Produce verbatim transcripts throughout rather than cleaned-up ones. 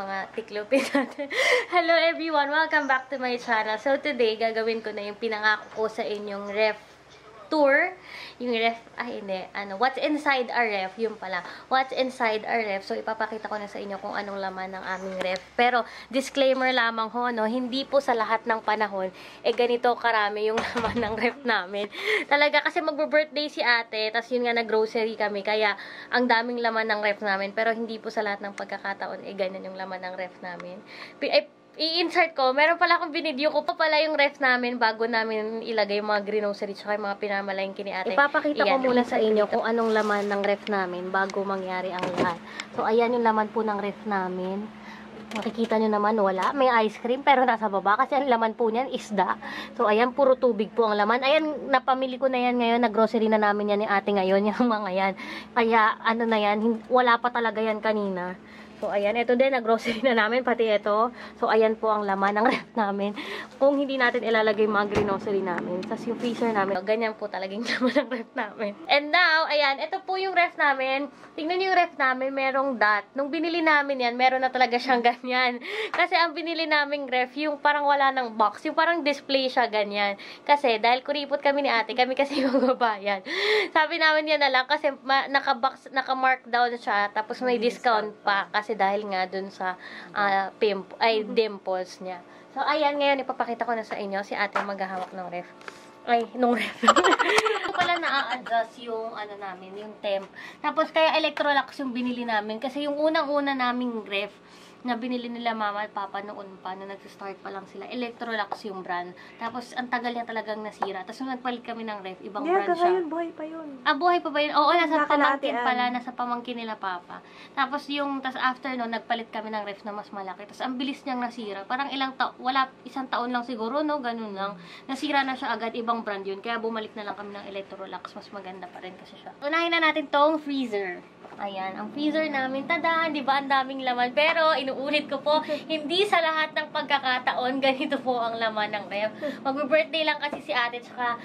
mga tiklopin natin. Hello everyone! Welcome back to my channel. So today, gagawin ko na yung pinangako ko sa inyong ref tour. Yung ref, ay hindi, ano, what's inside our ref, yung pala. What's inside our ref. So ipapakita ko na sa inyo kung anong laman ng aming ref. Pero disclaimer lamang ho, no, hindi po sa lahat ng panahon, eh ganito karami yung laman ng ref namin. Talaga kasi magbo-birthday si ate, tas yun nga nag-grocery kami, kaya ang daming laman ng ref namin. Pero hindi po sa lahat ng pagkakataon, eh ganyan yung laman ng ref namin. Eh, i-insert ko, meron pala akong binidyo ko pa pala yung ref namin bago namin ilagay yung mga grocery tsaka yung mga pinamalayang kini ate. Ipapakita Iyan, ko muna sa inyo kung anong laman ng ref namin bago mangyari ang lahat. So, ayan yung laman po ng ref namin. Makikita nyo naman, wala. May ice cream, pero nasa baba. Kasi ang laman po niyan, isda. So, ayan, puro tubig po ang laman. Ayan, napamili ko na yan ngayon. Nag-grocery na namin yan ni ate ngayon, yung mga yan. Kaya, ano na yan, wala pa talaga yan kanina. So, ayan. Ito din, nag-grocery na namin, pati ito. So, ayan po ang laman ng ref namin. Kung hindi natin ilalagay mga grocery namin. Tapos yung freezer namin, ganyan po talagang laman ng ref namin. And now, ayan, ito po yung ref namin. Tingnan nyo yung ref namin, merong dot. Nung binili namin yan, meron na talaga siyang ganyan. Kasi ang binili naming ref, yung parang wala ng box. Yung parang display siya, ganyan. Kasi, dahil kuripot kami ni ate, kami kasi magbabayan. Sabi namin yan na lang, kasi naka-box, naka-mark down siya, tapos may discount pa. Kasi dahil nga dun sa uh, pimp ay dimples niya. So, ayan, ngayon ipapakita ko na sa inyo si ate maghahawak ng ref. Ay, nung ref. Ito pala na-adjust yung ano namin, yung temp. Tapos, kaya Electrolux yung binili namin. Kasi yung unang-una naming ref na binili nila mama at papa noon pa, na nag-start pa lang sila, Electrolux yung brand. Tapos, ang tagal niya talagang nasira. Tapos, nung nagpalit kami ng ref, ibang yeah, brand siya. Yun, buhay pa yun. Ah, buhay pa ba yun? Oo, nasa pamangkin pala, nasa pamangkin nila papa. Tapos, yung, tas after no, nagpalit kami ng ref na mas malaki. Tapos, ang bilis niyang nasira. Parang ilang taon, wala, isang taon lang siguro, no? Ganun lang. Nasira na siya agad, ibang brand yun. Kaya bumalik na lang kami ng Electrolux. Mas maganda pa rin kasi siya. Unahin na natin tong freezer. Ayan, ang freezer namin, tada, di ba, ang daming laman. Pero, inuulit ko po, hindi sa lahat ng pagkakataon, ganito po ang laman ng ref. Mag-birthday lang kasi si ate, tsaka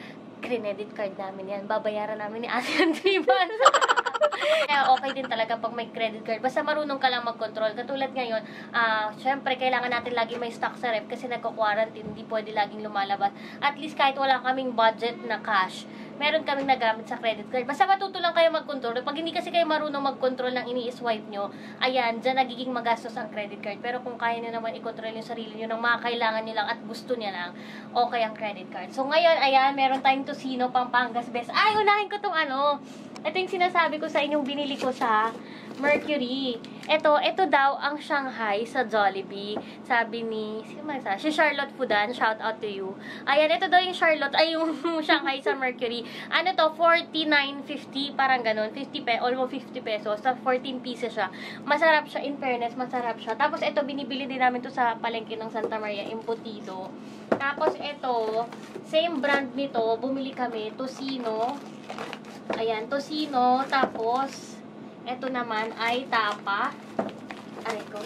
credit card namin yan. Babayaran namin ni ate ng three months. Kaya okay din talaga pag may credit card. Basta marunong ka lang mag-control. Katulad ngayon, uh, syempre, kailangan natin lagi may stock sa ref kasi nagko-quarantine, hindi pwede laging lumalabas. At least kahit wala kaming budget na cash, meron kaming nagamit sa credit card. Basta matuto lang kayo mag-control. Pag hindi kasi kayo marunong mag-control ng ini-swipe nyo, ayan, dyan nagiging magastos ang credit card. Pero kung kaya nyo naman i-control yung sarili nyo ng mga kailangan nyo lang at gusto nyo lang, okay ang credit card. So ngayon, ayan, meron tayong Tocino, Pampangas Best. Ay, unahin ko tong ano. Ito yung sinasabi ko sa inyong binili ko sa Mercury. Ito, ito daw ang Shanghai sa Jollibee. Sabi ni, sino man sa? Si Charlotte Fudan, shout out to you. Ayan, ito daw yung Charlotte, ay yung Shanghai sa Mercury. Ano to, forty-nine fifty, parang ganun, fifty pe, almost fifty pesos. Sa fourteen pieces siya. Masarap siya, in fairness, masarap siya. Tapos ito, binibili din namin to sa palengke ng Santa Maria, Imputido. Tapos ito, same brand nito, bumili kami, Tocino. Ayan, Tocino, tapos ito naman ay tapa. Aray ko.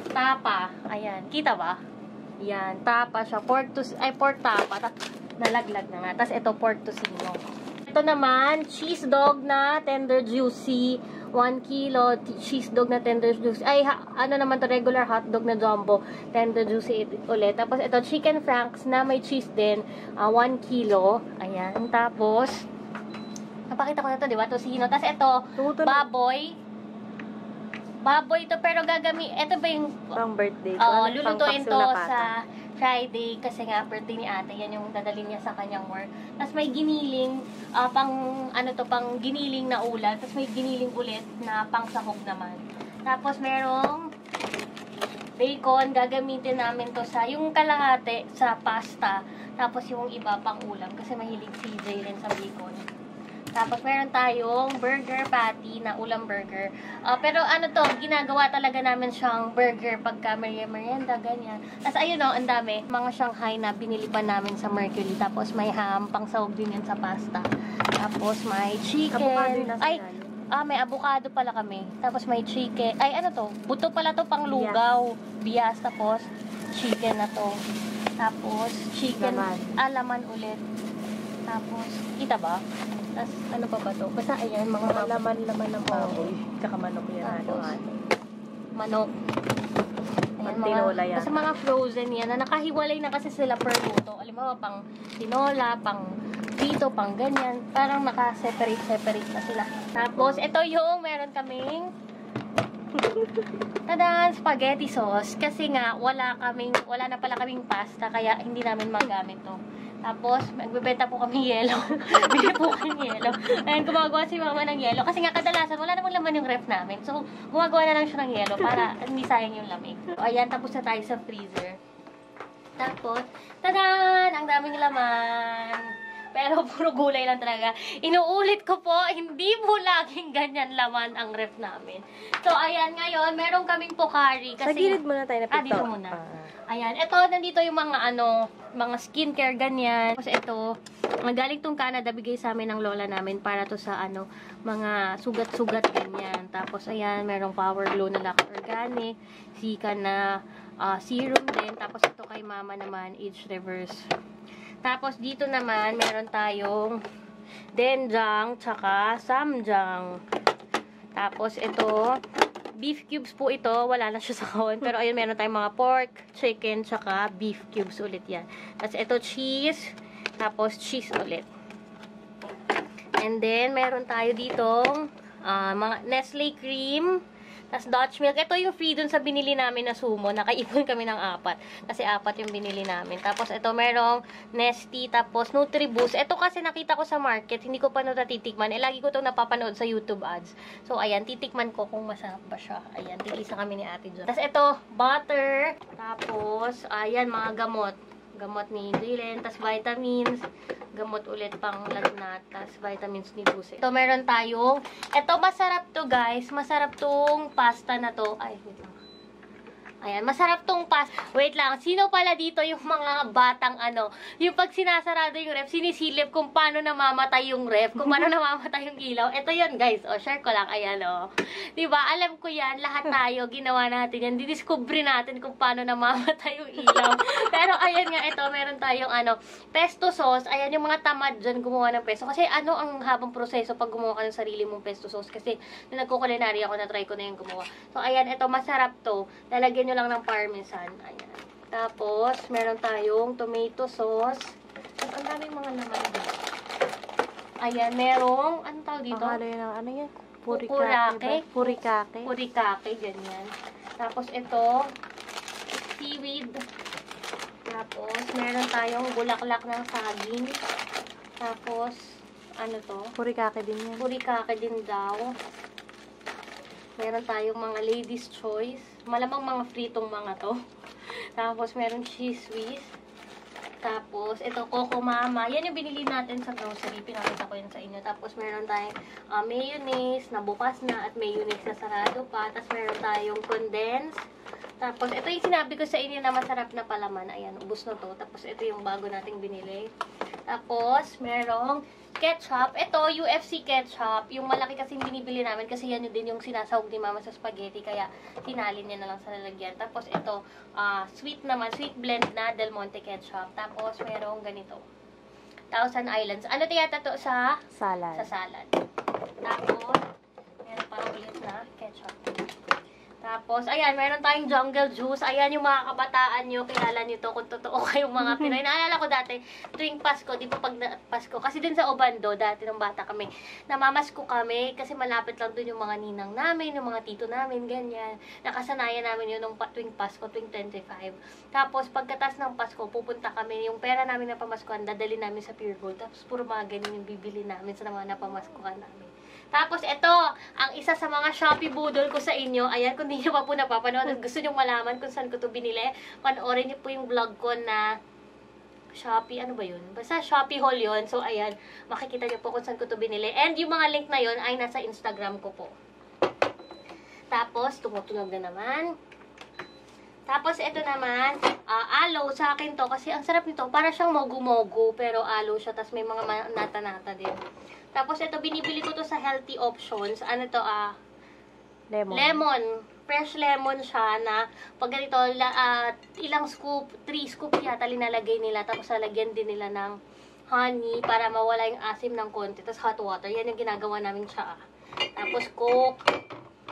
Tapa. Ayan. Kita ba? Ayan. Tapa siya. Pork to, ay, pork tapa. Nalaglag na nga. Tapos ito, pork tocino. Ito naman, cheese dog na tender juicy. one kilo cheese dog na tender juicy. Ay, ha, ano naman to, regular hot dog na jumbo. Tender juicy ulit. Tapos ito, chicken franks na may cheese din. Uh, one kilo. Ayan. Tapos, napakita ko na to, di ba? Tocino. Tapos ito, baboy. Baboy ito, pero gagami, ito ba yung pang birthday ko? Oo, uh, lulutuin to sa Friday kasi nga birthday ni ate. Yan yung dadalhin niya sa kanyang work. Tapos may giniling, uh, pang, ano to, pang giniling na ulam. Tapos may giniling ulit na pang sahog naman. Tapos merong bacon, gagamitin namin to sa, yung kalahati sa pasta. Tapos yung iba pang ulam kasi mahilig si Jay rin sa bacon. Tapos, meron tayong burger patty na ulam burger. Uh, pero ano to, ginagawa talaga namin siyang burger pagka merienda, ganyan. Tapos, ayun o, ang dami. Mga Shanghai na binili pa namin sa Mercury. Tapos, may ham, pang sahog din yan sa pasta. Tapos, may chicken. Ay, ah, may avocado pala kami. Tapos, may chicken. Ay, ano to? Buto pala to, pang lugaw. Bias. Tapos, chicken na to. Tapos, chicken. Ah, laman ulit. Tapos, kita ba? Tapos, ano pa ba to? Basta, ayan, mga laman-laman ng baboy. Tsaka manok yan. Tapos, manok. Ayan, Tinola yan. Basta mga frozen yan, na nakahiwalay na kasi sila per luto. Alimbawa, pang tinola, pang dito, pang ganyan. Parang naka-separate-separate na sila. Tapos, ito yung meron kaming tadan, spaghetti sauce. Kasi nga, wala kaming, wala na pala kaming pasta, kaya hindi namin magamit to. Tapos, magbebenta po kami yelo. Bili po kami yelo. Ayan, gumagawa si mama ng yelo. Kasi nga, kadalasan, wala namang laman yung ref namin. So, gumagawa na lang siya ng yelo para hindi sayang yung lamig. So, ayan, tapos na tayo sa freezer. Tapos, tadan! Ang daming laman. Pero, puro gulay lang talaga. Inuulit ko po, hindi po laging ganyan laman ang ref namin. So, ayan, ngayon, meron kaming pokari. Kasi, sa gilid muna tayo na pito. Ah, dito muna. Ah. Ayan, ito, nandito yung mga ano, mga skincare, ganyan. Tapos ito, galing tong Canada, bigay sa amin ng lola namin para to sa ano, mga sugat-sugat, ganyan. Tapos, ayan, merong Power Glow na Lacquer Organic, Sika na uh, serum din. Tapos, ito kay mama naman, Age Reverse. Tapos, dito naman, meron tayong Denjang, tsaka Samjang. Tapos, ito, beef cubes po ito. Wala na siya sa kahon. Pero ayun, meron tayong mga pork, chicken, tsaka beef cubes ulit yan. Tapos ito, cheese. Tapos cheese ulit. And then, meron tayo ditong uh, mga Nestle cream. Tapos Dutch milk. Ito yung free dun sa binili namin na sumo. Nakaipon kami ng apat. Kasi apat yung binili namin. Tapos ito merong Nestea. Tapos Nutriboost. Ito kasi nakita ko sa market. Hindi ko pa natitikman. Eh, lagi ko itong napapanood sa YouTube ads. So, ayan. Titikman ko kung masarap ba siya. Ayan. Tigisa kami ni ate dyan. Tapos ito, butter. Tapos, ayan, mga gamot. Gamot ni Dylan. Tapos vitamins. Gamot ulit pang lagnat. Tapos vitamins ni Lucy. Ito meron tayong, ito masarap to guys. Masarap tong pasta na to. Ay, wait lang. Ayan, masarap tong pasta. Wait lang, sino pala dito yung mga batang ano, yung pag sinasarado yung ref, sinisilip kung paano namamatay yung ref, kung paano namamatay yung ilaw. Ito yun guys, o, share ko lang, ayan o. Diba, alam ko yan, lahat tayo, ginawa natin yan, didiscover natin kung paano namamatay yung ilaw. Pero ayan nga, ito, meron tayong ano, pesto sauce, ayan yung mga tamad dyan gumawa ng pesto. Kasi ano ang habang proseso pag gumawa ka ng sarili mong pesto sauce, kasi nung nagkukulinary ako, na-try ko na yung gumawa. So ayan, ito, masarap to. Lalagyan nyo lang ng parmesan. Ayan. Tapos, meron tayong tomato sauce. At ang daming mga laman dito. Ayan, merong, ano tawag dito? Ang ano, ano yan? Purikake. Purikake. Purikake, ganyan. Tapos, ito, seaweed. Tapos, meron tayong bulaklak ng saging. Tapos, ano to? Purikake din yan. Purikake din daw. Meron tayong mga ladies' choice. Malamang mga fritong mga to. Tapos, meron cheese whiz. Tapos, ito, Coco Mama. Yan yung binili natin sa grocery. Pinakita ko yan sa inyo. Tapos, meron tayong uh, mayonnaise na bukas na at mayonnaise na sarado pa. Tapos, meron tayong condensed. Tapos, ito yung sinabi ko sa inyo na masarap na palaman. Ayan, ubos na to. Tapos, ito yung bago nating binili. Tapos, merong ketchup. Ito, U F C ketchup. Yung malaki kasing binibili namin kasi yan din yung sinasahog ni mama sa spaghetti. Kaya, tinalin niya na lang sa lalagyan. Tapos, ito, uh, sweet naman. Sweet blend na Del Monte ketchup. Tapos, merong ganito. Thousand Islands. Ano tiyata to sa? Salad. Sa salad. Tapos, meron pa ulit na ketchup. Tapos, ayan, meron tayong jungle juice. Ayan yung mga kabataan nyo. Kilala nyo to kung totoo kayong mga Pinoy. Naalala ko dati, tuwing Pasko, di ba pag Pasko, kasi din sa Obando, dati nung bata kami, namamasko kami kasi malapit lang dun yung mga ninang namin, yung mga tito namin, ganyan. Nakasanayan namin yun nung tuwing Pasko, tuwing twenty-five. Tapos, pagkatas ng Pasko, pupunta kami, yung pera namin na pamaskuhan, dadali namin sa Pure Gold. Tapos, puro mga ganyan yung bibili namin sa mga napamaskuhan namin. Tapos, ito, ang isa sa mga Shopee Budol ko sa inyo. Ayan, kung di nyo pa po napapanood at gusto nyo malaman kung saan ko to binili, panoorin nyo po yung vlog ko na Shopee, ano ba yun? Basta Shopee haul yun. So, ayan, makikita nyo po kung saan ko to binili. And yung mga link na yun ay nasa Instagram ko po. Tapos, tumutunog na naman. Tapos, ito naman, uh, aloe sa akin to. Kasi ang sarap nito, para siyang mogu-mogu, pero aloe siya. Tapos, may mga nata-nata din. Tapos, ito, binibili ko to sa healthy options. Ano to, ah? Lemon. Lemon. Fresh lemon siya na pag ganito, la, uh, ilang scoop, three scoop yata linalagay nila. Tapos, lalagyan din nila ng honey para mawala yung asim ng konti. Tapos, hot water. Yan yung ginagawa namin siya. Tapos, Coke.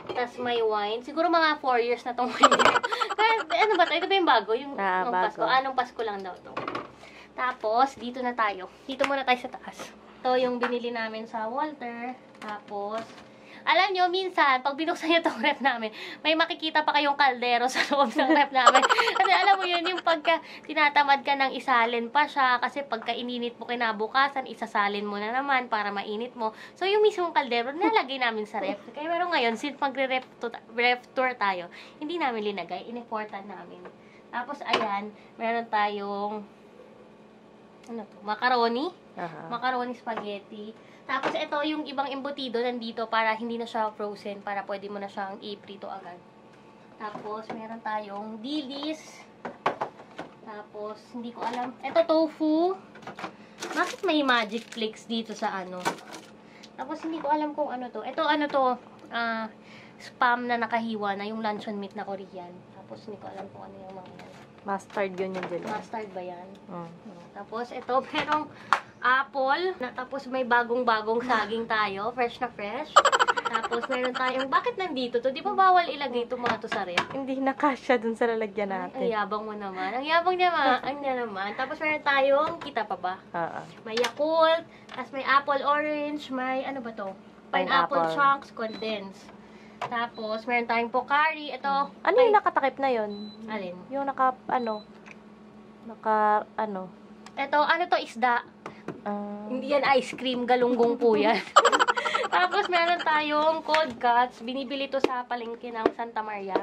Tapos may wine. Siguro mga four years na tong wine. Pero ano ba to? Ito ba yung bago? Yung Ah, nung bago. Pasko. Ah, nung Pasko lang daw to. Tapos, dito na tayo. Dito muna tayo sa taas. Ito yung binili namin sa Walter. Tapos, alam nyo, minsan, pag binuksan nyo itong ref namin, may makikita pa kayong kaldero sa loob ng ref namin. Kasi alam mo yun, yung pagka tinatamad ka ng isalin pa siya, kasi pagka ininit mo kinabukasan, isasalin mo na naman para mainit mo. So, yung mismong kaldero, nalagay namin sa ref. Kaya meron ngayon, since magre-ref to- ref tour tayo, hindi namin linagay, in-importan namin. Tapos, ayan, meron tayong, ano to, macaroni. Aha. Macaroni spaghetti. Tapos ito yung ibang embutido nandito para hindi na siya frozen, para pwede mo na siyang i-prito agad. Tapos meron tayong dilis. Tapos hindi ko alam. Ito tofu. Bakit may magic flakes dito sa ano? Tapos hindi ko alam kung ano to. Ito ano to, ah spam na nakahiwa na yung luncheon meat na Korean. Tapos hindi ko alam kung ano yung mga yan. Mustard yun yung jelly. Mustard ba yan? Mm. Tapos, ito, merong apple. Na, tapos, may bagong-bagong saging tayo. Fresh na fresh. Tapos, meron tayong, bakit nandito to? Di ba bawal ilagay ito mga to sa ref? Hindi nakasya dun sa lalagyan Ang natin. yabang mo naman. Ang yabang niya, ma. Ang niya naman. Tapos, meron tayong, kita pa ba? Oo. May Yakult. Tapos, may apple orange. May, ano ba to? Pineapple, Pineapple. chunks, condensed. Tapos, meron tayong Pocari. Ito. Ano yung nakatakip na yun? Alin? Yung naka, ano, naka, ano, Ito, ano to? Isda. ah, Hindi yan ice cream, galunggong po yan. Tapos meron tayong cold cuts. Binibili to sa palengke ng Santa Maria.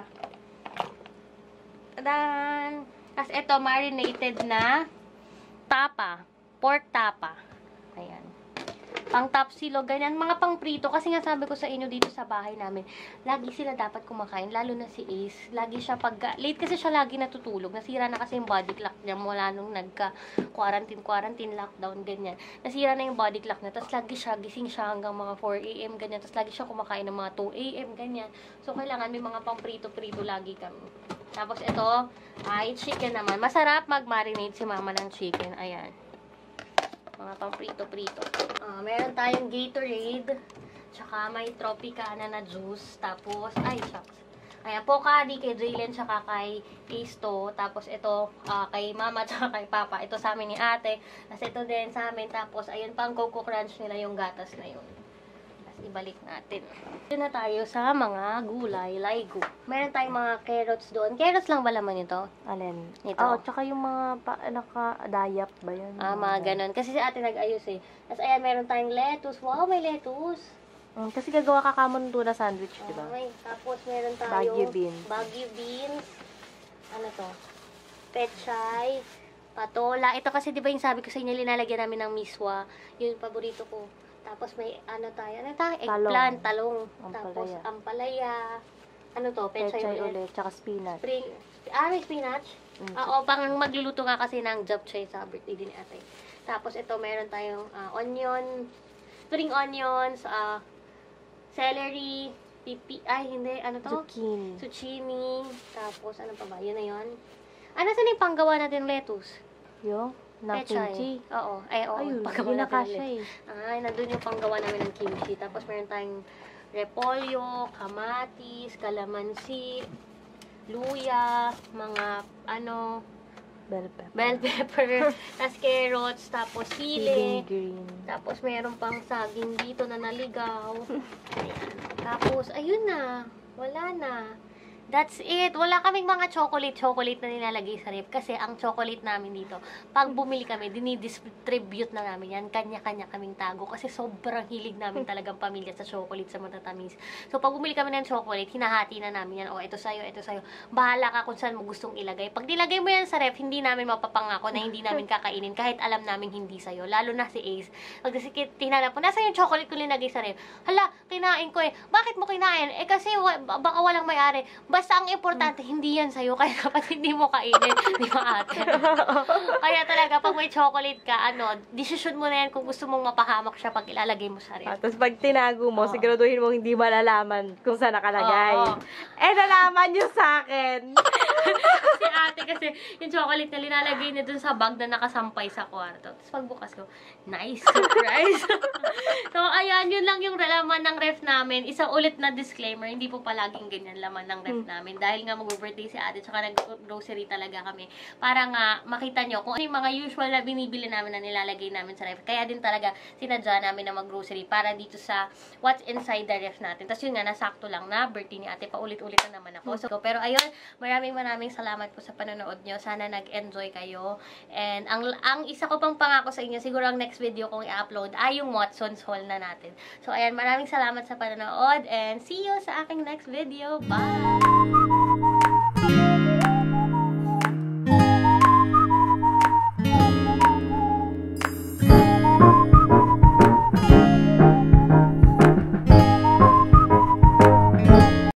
Then, tapos ito, marinated na tapa. Pork tapa. Ayan. Pang top silo, ganyan. Mga pang prito. Kasi nga sabi ko sa inyo dito sa bahay namin, lagi sila dapat kumakain. Lalo na si Ace. Lagi siya pag... Late kasi siya lagi natutulog. Nasira na kasi yung body clock niya mula nung nagka-quarantine, quarantine, lockdown, ganyan. Nasira na yung body clock niya. Tapos lagi siya, gising siya hanggang mga four a m ganyan. Tapos lagi siya kumakain ng mga two a m ganyan. So, kailangan may mga pang prito-prito lagi kami. Tapos ito, ay chicken naman. Masarap mag-marinate si mama ng chicken. Ayan. Mga pang prito-prito. Ah, meron tayong Gatorade. Tsaka may Tropicana na juice. Tapos, ay, shucks. Ayan, Pocari kay Jaylen, tsaka kay Ace to. Tapos ito, ah, kay mama, tsaka kay papa. Ito sa amin ni ate. Tapos ito din sa amin. Tapos, ayun pang Coco Crunch nila yung gatas na yun. Tapos, ibalik natin. Ito na tayo sa mga gulay, laigo. Meron tayong mga carrots doon. Carrots lang ba laman ito? alin? Ito. Oo, tsaka yung mga, pa, naka-dayap ba yun? Ah, mga ganun. Kasi si ate nag-ayos eh. Tapos ayan, meron tayong lettuce. Wow, may lettuce. Mm, kasi gagawa ka kamon tuna sandwich, di ba? Okay. Tapos meron tayong Baguio beans. Baguio beans. Ano to? Pechay. Patola. Ito kasi di ba yung sabi ko sa inyo, linalagyan namin ng miswa. Yun yung paborito ko. Tapos may ano tayo. Ano tayo? Eggplant, talong. Tapos Ampalaya. ampalaya. Ano to? Pechay, Pechay ulit. ulit, tsaka spinach. Spring. Ah, may spinach? Mm. Ah, Oo, pang magluluto nga kasi ng japchae sa birthday din ni ate. Tapos ito, meron tayong ah, onion, spring onions, ah, celery, pipi, ay hindi, ano to? Zucchini. Zucchini. Tapos, ano pa ba? Yun na yun. Ah, nasa na yung panggawa natin lettuce? Yung, ng Pechay. kimchi. Oo. Ay, oo. Ayun, panggawa hindi natin ng nakasya lettuce. eh. Ay, nandun yung panggawa namin ng kimchi. Tapos, meron tayong repolyo, kamatis, kalamansi, luya, mga, ano, Bell pepper. bell pepper, tapos carrots, tapos sili, Feeling green. tapos meron pang saging dito na naligaw. Ayan. Tapos, ayun na, wala na. That's it. Wala kaming mga chocolate-chocolate na nilalagay sa ref. Kasi ang chocolate namin dito, pag bumili kami, dinidistribute na namin yan. Kanya-kanya kaming tago. Kasi sobrang hilig namin talagang pamilya sa chocolate, sa matatamis. So, pag bumili kami ng chocolate, hinahati na namin yan. O, ito sa'yo, ito sa'yo. Bahala ka kung saan mo gustong ilagay. Pag nilagay mo yan sa ref, hindi namin mapapangako na hindi namin kakainin. Kahit alam namin hindi sa'yo. Lalo na si Ace. Pag tinanap po, nasa yung chocolate ko linagay sa ref? Hala, kinain ko eh. Bakit mo kinain? Eh, kasi wa- baka walang may-ari. Basta ang importante, hindi yan sa'yo, kaya dapat hindi mo kainin, di ba ate? Kaya talaga, pag may chocolate ka, ano, decision mo na yan kung gusto mong mapahamak siya pag ilalagay mo sa Ah, ref. tapos pag tinago mo, Oo. siguraduhin mo hindi malalaman kung saan nakalagay. Oo. Eh, nalaman nyo sa akin. Si ate kasi, yung chocolate na linalagay niya dun sa bag na nakasampay sa kwarto. Tapos pagbukas ko, nice surprise! So, ayan, yun lang yung laman ng ref namin. Isa ulit na disclaimer, hindi po palaging ganyan laman ng ref namin. Dahil nga mag-birthday si ate, tsaka nag-grocery talaga kami. Para nga, makita nyo kung ano yung mga usual na binibili namin na nilalagay namin sa ref. Kaya din talaga, sinadya namin na mag-grocery para dito sa what's inside the ref natin. Tapos yun nga, nasakto lang na birthday ni ate, paulit-ulit na naman ako. So, pero ayun, maraming maraming salamat po sa panonood nyo. Sana nag-enjoy kayo. And ang, ang isa ko pang pangako sa inyo, siguro ang next video kong i-upload ay yung Watson's Haul na natin. So, ayan, maraming salamat sa panonood and see you sa aking next video. Bye!